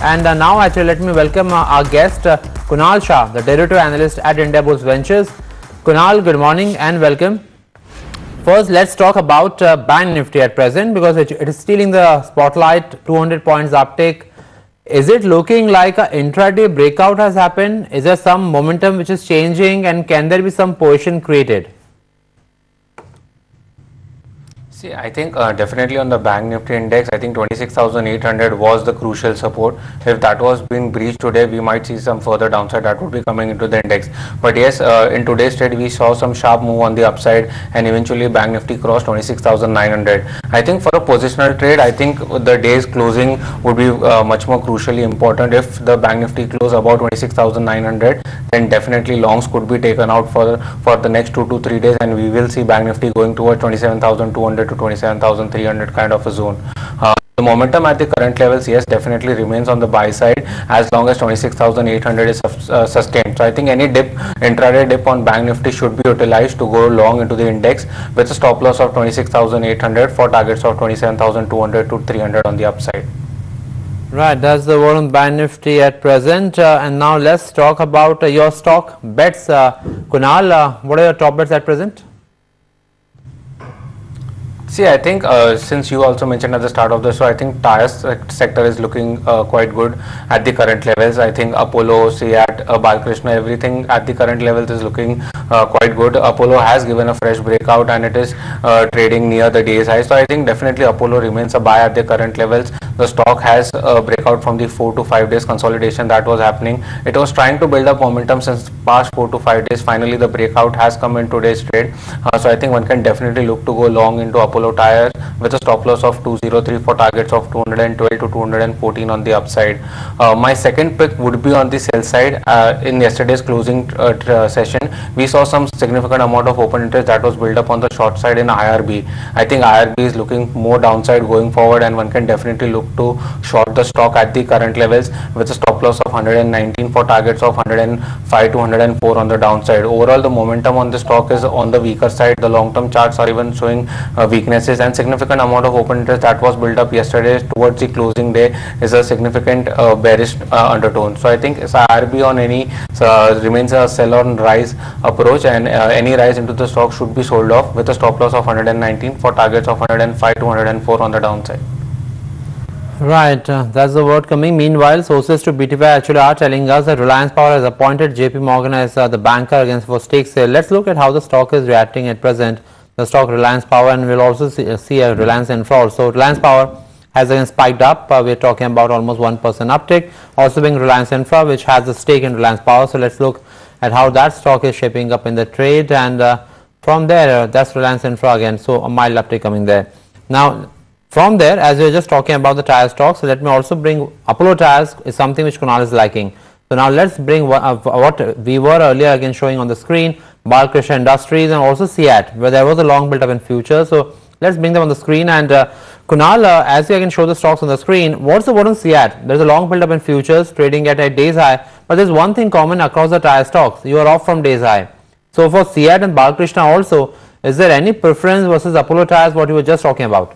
And now actually let me welcome our guest Kunal Shah, the derivative analyst at India Bulls Ventures. Kunal, good morning and welcome. First, let's talk about Bank Nifty at present, because it is stealing the spotlight. 200 points uptick. Is it looking like an intraday breakout has happened? Is there some momentum which is changing, and can there be some position created? See, I think definitely on the Bank Nifty index, I think 26,800 was the crucial support. If that was being breached today, we might see some further downside that would be coming into the index. But yes, in today's trade, we saw some sharp move on the upside, and eventually Bank Nifty crossed 26,900. I think for a positional trade, I think the day's closing would be much more crucially important. If the Bank Nifty close about 26,900, then definitely longs could be taken out for the next 2 to 3 days, and we will see Bank Nifty going towards 27,200 to 27,300 kind of a zone. The momentum at the current levels, yes, definitely remains on the buy side as long as 26,800 is sustained. So I think any dip, intraday dip on Bank Nifty should be utilized to go long into the index with a stop loss of 26,800 for targets of 27,200 to 300 on the upside. Right, that's the word on Bank Nifty at present. And now let's talk about your stock bets. Kunal, what are your top bets at present? See, I think since you also mentioned at the start of the show, I think tire sector is looking quite good at the current levels. I think Apollo, Seat, Balkrishna, everything at the current levels is looking quite good. Apollo has given a fresh breakout and it is trading near the day's high. So I think definitely Apollo remains a buy at the current levels. The stock has a breakout from the 4 to 5 days consolidation that was happening. It was trying to build up momentum since past 4 to 5 days. Finally, the breakout has come in today's trade. So I think one can definitely look to go long into Apollo Tyre with a stop loss of 203 for targets of 212 to 214 on the upside. My second pick would be on the sell side. In yesterday's closing session, we saw some significant amount of open interest that was built up on the short side in IRB. I think IRB is looking more downside going forward, and one can definitely look to short the stock at the current levels with a stop loss of 119 for targets of 105 to 104 on the downside. Overall, the momentum on the stock is on the weaker side. The long-term charts are even showing weaknesses, and significant amount of open interest that was built up yesterday towards the closing day is a significant bearish undertone. So I think IRB on any remains a sell on rise approach, and any rise into the stock should be sold off with a stop loss of 119 for targets of 105 to 104 on the downside. Right, that's the word coming. Meanwhile, sources to BTVi actually are telling us that Reliance Power has appointed JP Morgan as the banker against for stake sale. Let's look at how the stock is reacting at present. The stock Reliance Power, and we'll also see a Reliance Infra also. Reliance Power has again spiked up. We're talking about almost 1% uptick. Also being Reliance Infra, which has a stake in Reliance Power. So let's look at how that stock is shaping up in the trade, and from there, that's Reliance Infra again. So a mild uptick coming there. Now, from there, as we were just talking about the tire stocks, so let me also bring Apollo Tyres is something which Kunal is liking. So now let's bring what we were earlier again showing on the screen, Balkrishna Industries and also Seat, where there was a long build up in future. So let's bring them on the screen, and Kunal, as you can show the stocks on the screen, what's the word on Seat? There's a long build up in futures trading at a day's high, but there's one thing common across the tire stocks: you are off from day's high. So for Seat and Balkrishna also, is there any preference versus Apollo Tyres, what you were just talking about?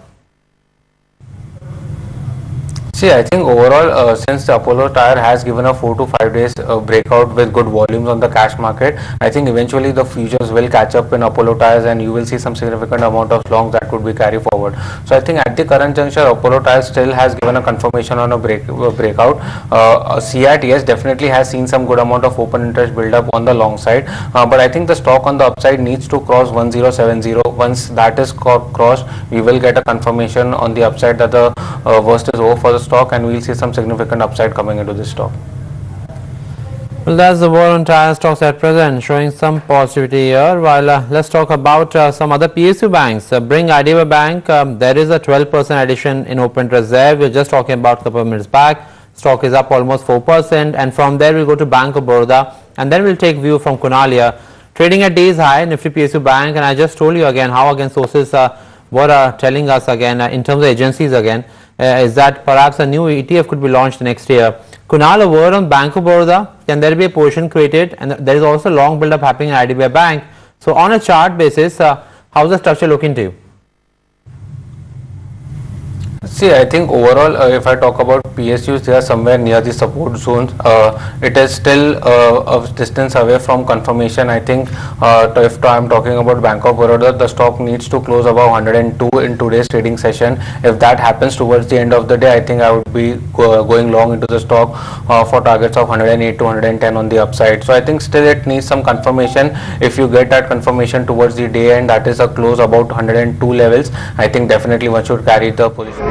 See, I think overall, since the Apollo Tyre has given a 4 to 5 days breakout with good volumes on the cash market, I think eventually the futures will catch up in Apollo Tyres, and you will see some significant amount of longs that could be carried forward. So I think at the current juncture, Apollo Tyres still has given a confirmation on a breakout. Seat, yes, definitely has seen some good amount of open interest build up on the long side, but I think the stock on the upside needs to cross 1070. Once that is crossed, we will get a confirmation on the upside that the worst is over for the stock, and we will see some significant upside coming into this stock. Well, that's the word on tire stocks at present, showing some positivity here. While let's talk about some other PSU banks. Bring IDBI Bank, there is a 12% addition in open interest there. We were just talking about a couple of minutes back. Stock is up almost 4%, and from there we'll go to Bank of Baroda, and then we'll take view from Kunal here. Trading at days high, Nifty PSU Bank, and I just told you again how again sources were telling us again in terms of agencies again. Is that perhaps a new ETF could be launched next year. Kunal, a word on Bank of Baroda. Can there be a position created? And there is also long build up happening at IDBI Bank. So on a chart basis, how's the structure looking to you? See, I think overall, if I talk about PSUs, they are somewhere near the support zones. It is still a distance away from confirmation. I think if I'm talking about Bank of Baroda, the stock needs to close above 102 in today's trading session. If that happens towards the end of the day, I think I would be going long into the stock for targets of 108 to 110 on the upside. So I think still it needs some confirmation. If you get that confirmation towards the day end, that is a close about 102 levels, I think definitely one should carry the position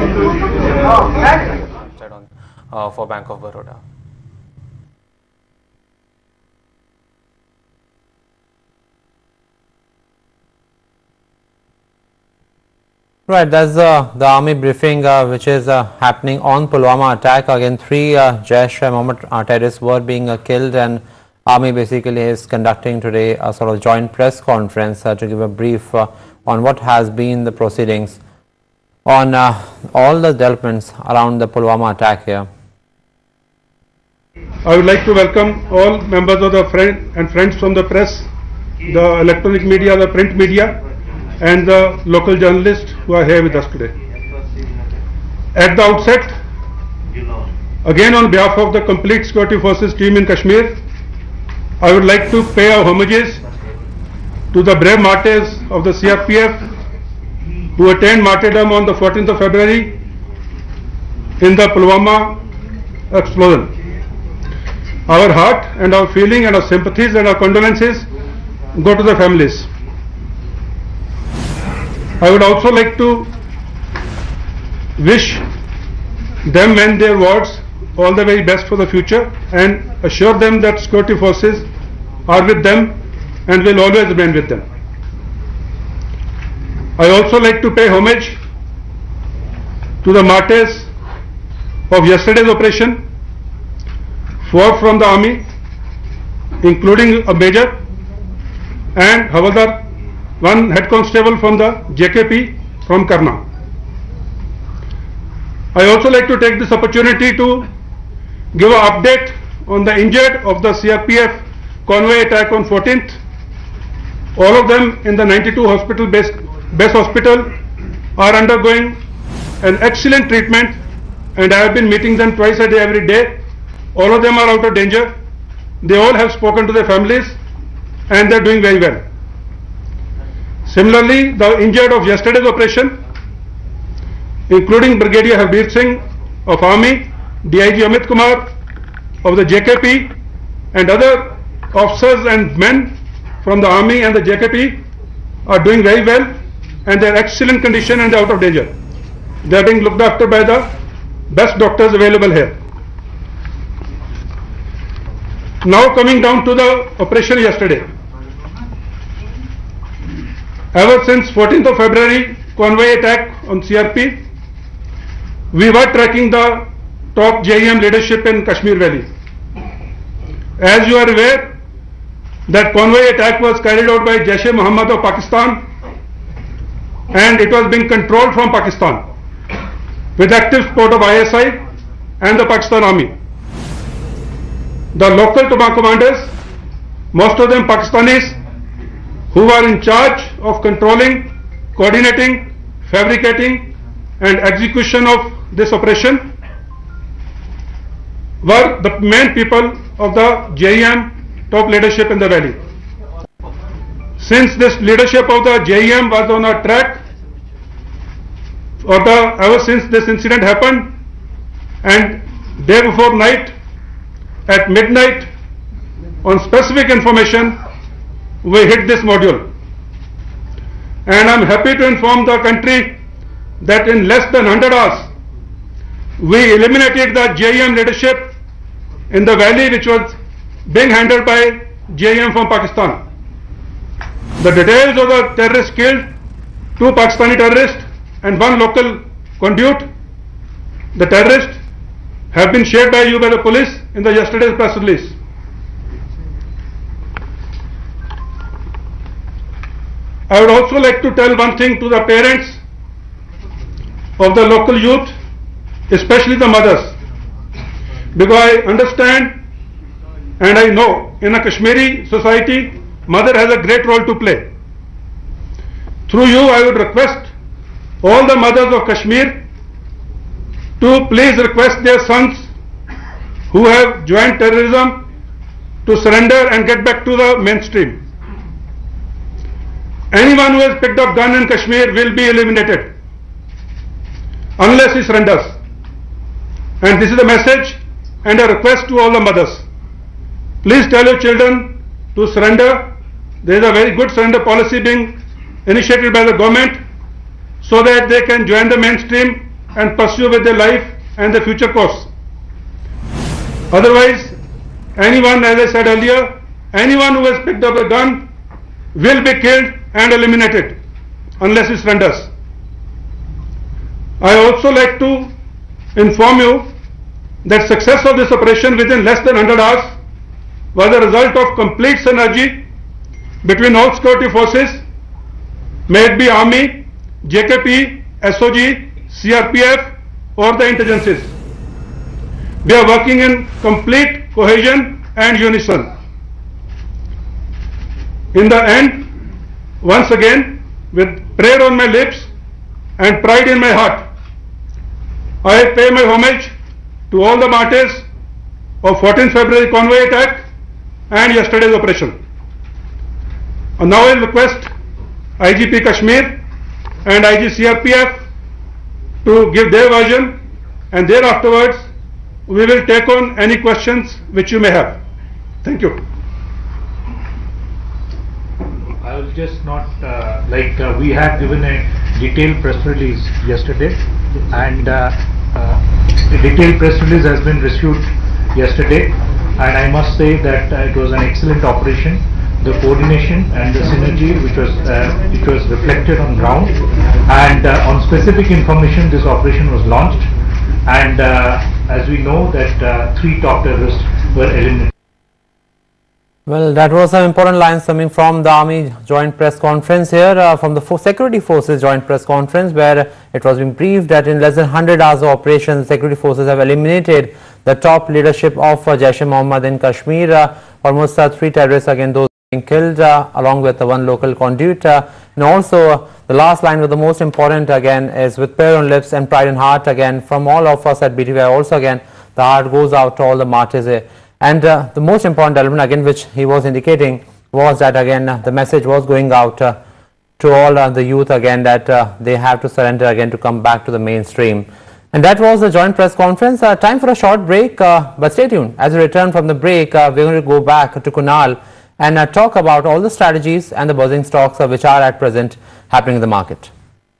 for Bank of Baroda. Right, that's the army briefing which is happening on Pulwama attack. Again, 3 Jaish-e-Mohammed terrorists were being killed, and army basically is conducting today a sort of joint press conference to give a brief on what has been the proceedings on all the developments around the Pulwama attack here. I would like to welcome all members of the friends from the press, the electronic media, the print media, and the local journalists who are here with us today. At the outset, again on behalf of the complete security forces team in Kashmir, I would like to pay our homages to the brave martyrs of the CRPF who attained martyrdom on the 14th of February in the Pulwama explosion. Our heart and our feeling and our sympathies and our condolences go to the families. I would also like to wish them and their wards all the very best for the future and assure them that security forces are with them and will always remain with them. I also like to pay homage to the martyrs of yesterday's operation, 4 from the army, including a major, and Havaldar, 1 head constable from the JKP from Karna. I also like to take this opportunity to give an update on the injured of the CRPF convoy attack on 14th. All of them in the 92 hospital base hospital are undergoing an excellent treatment, and I have been meeting them twice a day every day. All of them are out of danger. They all have spoken to their families and they are doing very well. Similarly, the injured of yesterday's operation, including Brigadier Harbir Singh of Army, DIG Amit Kumar of the JKP, and other officers and men from the Army and the JKP are doing very well, and they are excellent condition and they are out of danger. They are being looked after by the best doctors available here. Now coming down to the operation yesterday. Ever since 14th of February convoy attack on CRP, we were tracking the top JEM leadership in Kashmir Valley. As you are aware, that convoy attack was carried out by Jaish-e-Mohammed of Pakistan, and it was being controlled from Pakistan with active support of ISI and the Pakistan Army. The local commanders, most of them Pakistanis, who were in charge of controlling, coordinating, fabricating and execution of this operation, were the main people of the JEM top leadership in the valley. Since this leadership of the JEM was on a track, ever since this incident happened, and day before night, at midnight, on specific information, we hit this module. And I am happy to inform the country that in less than 100 hours, we eliminated the JEM leadership in the valley, which was being handled by JEM from Pakistan. The details of the terrorists killed, 2 Pakistani terrorists and 1 local conduit. The terrorists have been shared by you by the police in the yesterday's press release. I would also like to tell one thing to the parents of the local youth, especially the mothers, because I understand and I know in a Kashmiri society, mother has a great role to play. Through you, I would request all the mothers of Kashmir to please request their sons who have joined terrorism to surrender and get back to the mainstream. Anyone who has picked up gun in Kashmir will be eliminated unless he surrenders. And this is a message and a request to all the mothers. Please tell your children to surrender. There is a very good surrender policy being initiated by the government so that they can join the mainstream and pursue with their life and the future course. Otherwise, anyone, as I said earlier, anyone who has picked up a gun will be killed and eliminated unless he surrenders. I also like to inform you that success of this operation within less than 100 hours was a result of complete synergy between all security forces, may it be Army, JKP, SOG, CRPF or the intelligences. We are working in complete cohesion and unison. In the end, once again, with prayer on my lips and pride in my heart, I pay my homage to all the martyrs of 14th February convoy attack and yesterday's operation. And now I request IGP Kashmir and IG CRPF to give their version, and thereafterwards we will take on any questions which you may have. Thank you. I will just not we have given a detailed press release yesterday, and the detailed press release has been issued yesterday, and I must say that it was an excellent operation. The coordination and the synergy which was reflected on ground, and on specific information this operation was launched, and as we know that 3 top terrorists were eliminated. Well, that was some important lines coming from the Army Joint Press Conference here, from the Security Forces Joint Press Conference, where it was being briefed that in less than 100 hours of operations, security forces have eliminated the top leadership of Jaish-e-Mohammed in Kashmir. Almost 3 terrorists, again those being killed, along with 1 local conduit. And also the last line was the most important, again, is with prayer on lips and pride in heart, again from all of us at BTVi. Also again, the heart goes out to all the martyrs here. And the most important element, again, which he was indicating, was that again the message was going out to all the youth, again, that they have to surrender again to come back to the mainstream. And that was the joint press conference. Time for a short break, but stay tuned. As we return from the break, we're going to go back to Kunal and talk about all the strategies and the buzzing stocks which are at present happening in the market.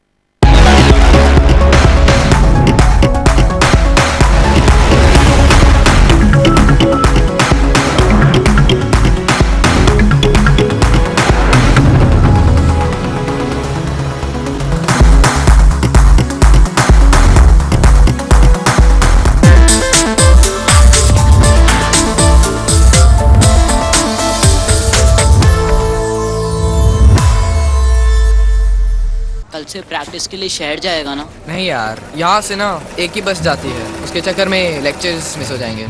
कल से practice के लिए शहर जाएगा ना? नहीं यार, यहाँ से ना एक ही बस जाती है, उसके चक्कर में लेक्चर्स मिस हो जाएंगे।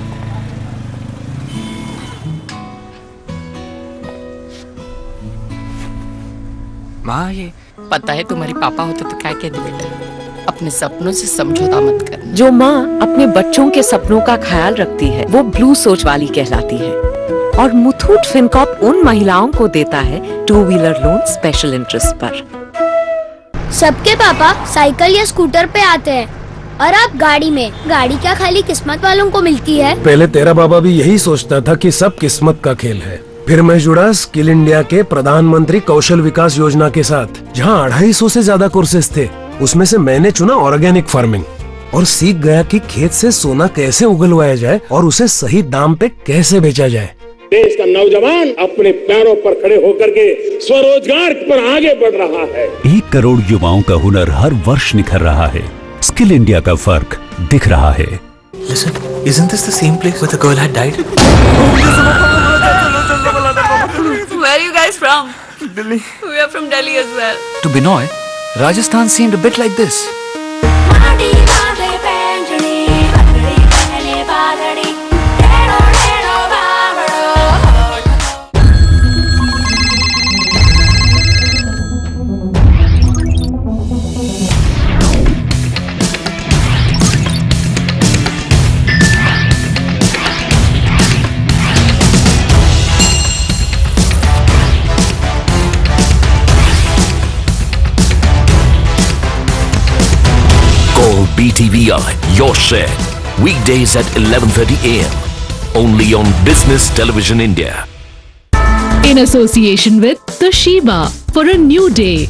माँ, ये पता है तुम्हारे पापा होते तो क्या कहते बेटा, अपने सपनों से समझौता मत कर। जो माँ अपने बच्चों के सपनों का ख्याल रखती है वो ब्लू सोच वाली कहलाती है, और मुथूट फिनकॉर्प उन महिलाओं को देता है 2 व्हीलर लोन स्पेशल इंटरेस्ट पर। सबके पापा साइकिल या स्कूटर पे आते हैं और आप गाड़ी में। गाड़ी क्या खाली किस्मत वालों को मिलती है? पहले तेरा बाबा भी यही सोचता था कि सब किस्मत का खेल है। फिर मैं जुड़ा स्किल इंडिया के प्रधानमंत्री कौशल विकास योजना के साथ, जहां 250 से ज्यादा कोर्सेज थे। उसमें से मैंने चुना ऑर्गेनिक फार्मिंग और सीख गया कि खेत से सोना कैसे उगलवाया जाए और उसे सही दाम पे कैसे बेचा जाए। देश का नौजवान अपने पैरों पर खड़े होकर के स्वरोजगार पर आगे बढ़ रहा है। 1 करोड़ युवाओं का हुनर हर वर्ष निखर रहा है। स्किल इंडिया का फर्क दिख रहा है। Listen, isn't this the same place where the girl had died? Where are you guys from? Delhi. We are from Delhi as well. To Binoy, Rajasthan seemed a bit like this. BTVi, your share. Weekdays at 11:30 a.m. Only on Business Television India. In association with Toshiba for a new day.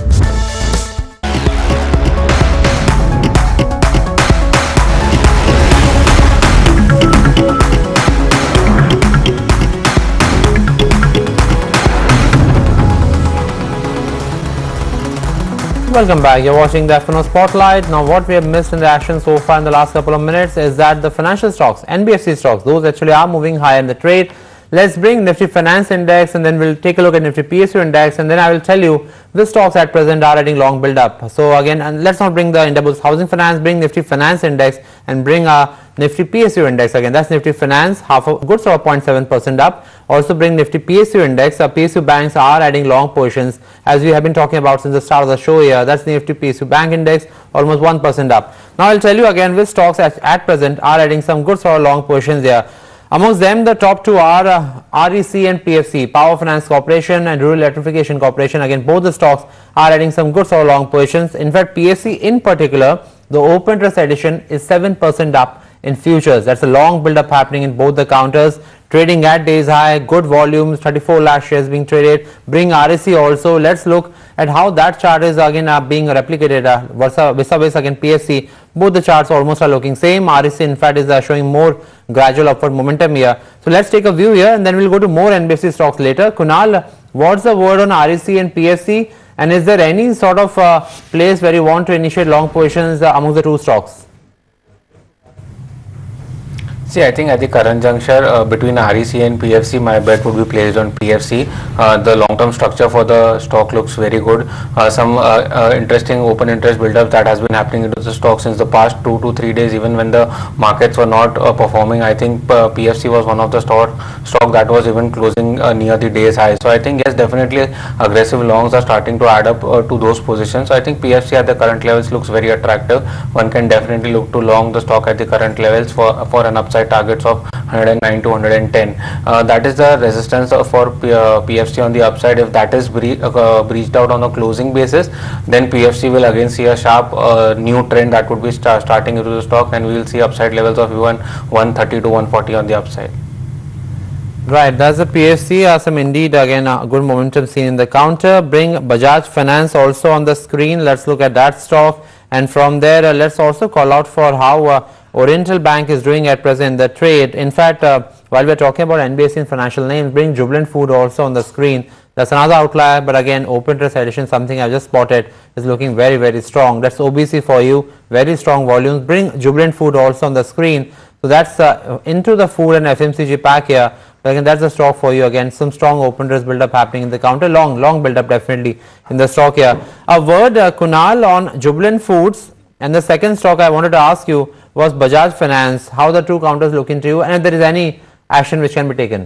Welcome back. You're watching the F&O Spotlight. Now, what we have missed in the action so far in the last couple of minutes is that the financial stocks, NBFC stocks, those actually are moving higher in the trade. Let's bring Nifty Finance Index and then we'll take a look at Nifty PSU Index, and then I will tell you which stocks at present are adding long build up. So again, and let's not bring the Indiabulls Housing Finance, bring Nifty Finance Index and bring Nifty PSU Index. Again, that's Nifty Finance, half a good sort of 0.7% up. Also bring Nifty PSU Index. PSU banks are adding long positions as we have been talking about since the start of the show here. That's the Nifty PSU Bank Index, almost 1% up. Now I'll tell you again which stocks at present are adding some good sort of long positions there. Amongst them, the top two are REC and PFC, Power Finance Corporation and Rural Electrification Corporation. Again, both the stocks are adding some good sort of long positions. In fact, PFC in particular, the open interest addition is 7% up in futures. That's a long build up happening in both the counters. Trading at days high, good volumes, 34 lakh shares being traded. Bring REC also. Let's look at how that chart is again being replicated vis-a-vis again PFC. Both the charts almost are looking same. REC in fact is showing more gradual upward momentum here. So let's take a view here and then we'll go to more NBFC stocks later. Kunal, what's the word on REC and PFC? And is there any sort of place where you want to initiate long positions among the two stocks? See, I think at the current juncture between REC and PFC, my bet would be placed on PFC. The long-term structure for the stock looks very good. Some interesting open interest build-up that has been happening into the stock since the past 2 to 3 days, even when the markets were not performing. I think PFC was one of the stock that was even closing near the day's high. So I think yes, definitely aggressive longs are starting to add up to those positions. So I think PFC at the current levels looks very attractive. One can definitely look to long the stock at the current levels for an upside targets of 109 to 110. That is the resistance for PFC on the upside. If that is breached out on a closing basis, then PFC will again see a sharp new trend that would be starting into the stock, and we will see upside levels of even 130 to 140 on the upside. Right, that's the PFC. Some indeed again good momentum seen in the counter. Bring Bajaj Finance also on the screen. Let's look at that stock, and from there let's also call out for how Oriental Bank is doing at present in the trade. In fact, while we are talking about NBFC and financial names, bring Jubilant Food also on the screen. That's another outlier, but again, open interest addition, something I just spotted, is looking very, very strong. That's OBC for you, very strong volumes. Bring Jubilant Food also on the screen. So that's into the food and FMCG pack here. But again, that's the stock for you. Again, some strong open interest build up happening in the counter. Long build up definitely in the stock here. A word, Kunal, on Jubilant Foods. And the second stock I wanted to ask you was Bajaj Finance. How the two counters look into you, and if there is any action which can be taken?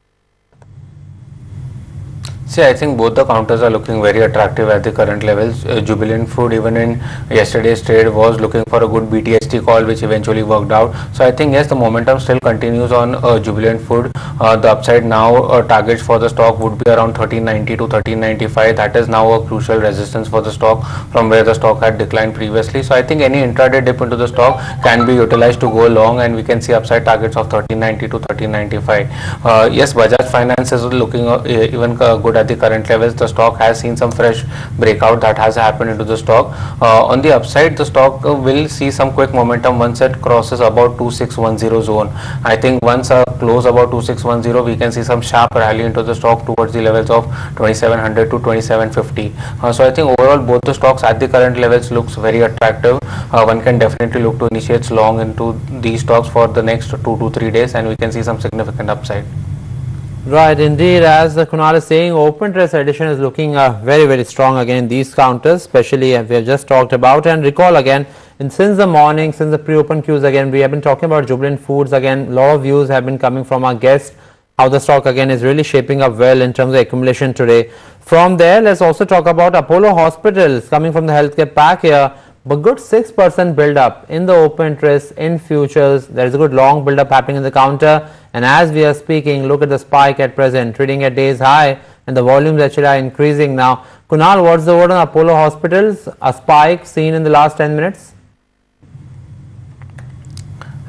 See, I think both the counters are looking very attractive at the current levels. Jubilant Food, even in yesterday's trade, was looking for a good BTST call, which eventually worked out. So I think yes, the momentum still continues on Jubilant Food. The upside now targets for the stock would be around 1390 to 1395. That is now a crucial resistance for the stock from where the stock had declined previously. So I think any intraday dip into the stock can be utilized to go long, and we can see upside targets of 1390 to 1395. Yes, Bajaj Finance is looking even good at the current levels. The stock has seen some fresh breakout that has happened into the stock. On the upside, the stock will see some quick momentum once it crosses about 2610 zone. I think once close about 2610, we can see some sharp rally into the stock towards the levels of 2700 to 2750. So I think overall both the stocks at the current levels looks very attractive. One can definitely look to initiate long into these stocks for the next 2 to 3 days, and we can see some significant upside. Right, indeed, as Kunal is saying, open interest addition is looking very, very strong again in these counters, especially we have just talked about. And recall again, since the morning, since the pre-open cues again, we have been talking about Jubilant Foods again. A lot of views have been coming from our guests, how the stock again is really shaping up well in terms of accumulation today. From there, let's also talk about Apollo Hospitals coming from the healthcare pack here. But good 6% build up in the open interest in futures. There is a good long build up happening in the counter, and as we are speaking, look at the spike at present, trading at days high, and the volumes actually are increasing now. Kunal, what's the word on Apollo Hospitals? A spike seen in the last 10 minutes?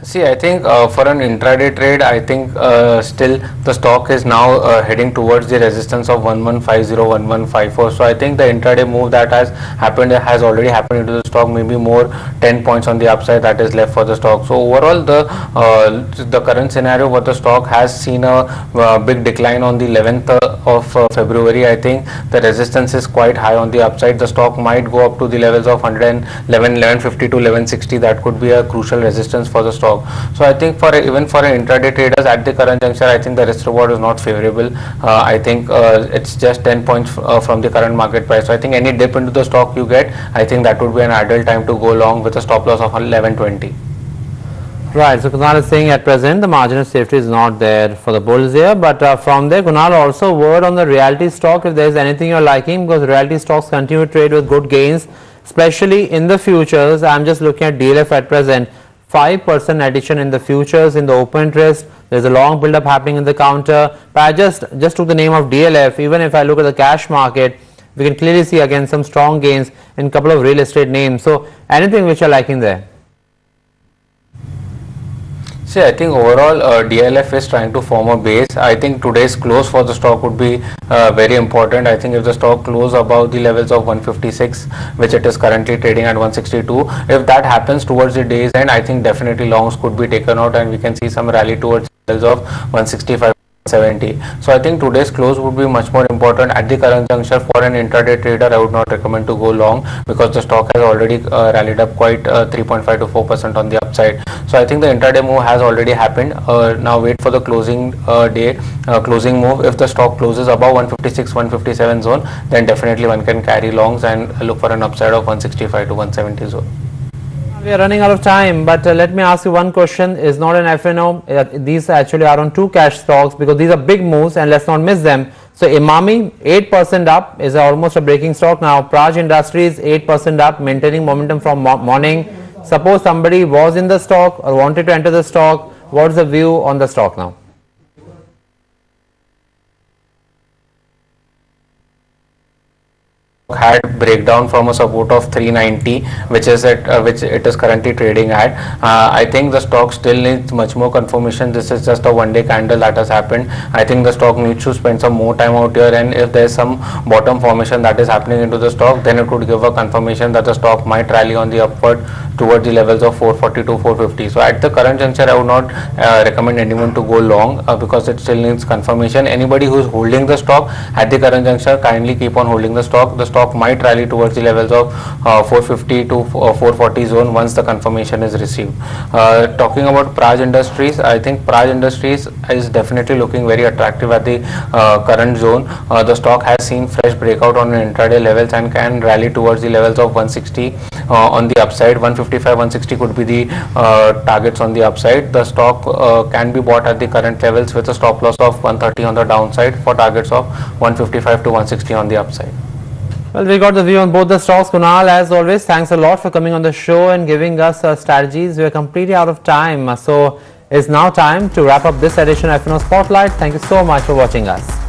See, I think for an intraday trade, I think still the stock is now heading towards the resistance of 1150, 1154. So I think the intraday move that has happened has already happened into the stock. Maybe more 10 points on the upside that is left for the stock. So overall, the current scenario for the stock has seen a big decline on the 11th of February. I think the resistance is quite high on the upside. The stock might go up to the levels of 1150 to 1160. That could be a crucial resistance for the stock. So I think even for intraday traders at the current juncture, I think the risk reward is not favorable. I think it's just 10 points from the current market price. So I think any dip into the stock you get, I think that would be an ideal time to go long with a stop loss of 1120. Right, so Kunal is saying at present the margin of safety is not there for the bulls here, but from there, Kunal, also word on the realty stock, if there is anything you're liking, because realty stocks continue to trade with good gains, especially in the futures. I'm just looking at DLF at present. 5% addition in the futures in the open interest. There's a long build up happening in the counter. But I just took the name of DLF. Even if I look at the cash market, we can clearly see again some strong gains in a couple of real estate names. So anything which you're liking there? See, I think overall DLF is trying to form a base. I think today's close for the stock would be very important. I think if the stock close above the levels of 156, which it is currently trading at 162, if that happens towards the day's end, I think definitely longs could be taken out and we can see some rally towards the levels of 165. 70. So I think today's close would be much more important at the current juncture. For an intraday trader, I would not recommend to go long because the stock has already rallied up quite 3.5 to 4% on the upside. So I think the intraday move has already happened. Now wait for the closing closing move. If the stock closes above 156, 157 zone, then definitely one can carry longs and look for an upside of 165 to 170 zone. We are running out of time, but let me ask you one question. Is not an F&O. These actually are on two cash stocks because these are big moves and let's not miss them. So EMAMI 8% up is almost a breaking stock now. Praj Industries 8% up, maintaining momentum from morning. Suppose somebody was in the stock or wanted to enter the stock, what's the view on the stock now? Had breakdown from a support of 390, which is at which it is currently trading at. I think the stock still needs much more confirmation. This is just a one-day candle that has happened. I think the stock needs to spend some more time out here, and if there is some bottom formation that is happening into the stock, then it would give a confirmation that the stock might rally on the upward towards the levels of 440 to 450. So at the current juncture, I would not recommend anyone to go long because it still needs confirmation. Anybody who is holding the stock at the current juncture, kindly keep on holding the stock. The stock might rally towards the levels of 450 to 440 zone once the confirmation is received. Talking about Praj Industries, I think Praj Industries is definitely looking very attractive at the current zone. The stock has seen fresh breakout on intraday levels and can rally towards the levels of 160 on the upside. 155, 160 could be the targets on the upside. The stock can be bought at the current levels with a stop loss of 130 on the downside for targets of 155 to 160 on the upside. Well, we got the view on both the stocks. Kunal, as always, thanks a lot for coming on the show and giving us strategies. We are completely out of time. So it's now time to wrap up this edition of F&O Spotlight. Thank you so much for watching us.